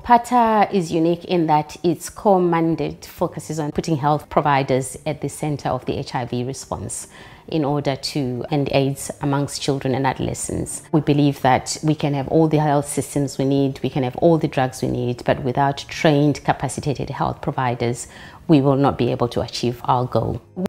PATA is unique in that its core mandate focuses on putting health providers at the center of the HIV response in order to end AIDS amongst children and adolescents. We believe that we can have all the health systems we need, we can have all the drugs we need, but without trained, capacitated health providers, we will not be able to achieve our goal.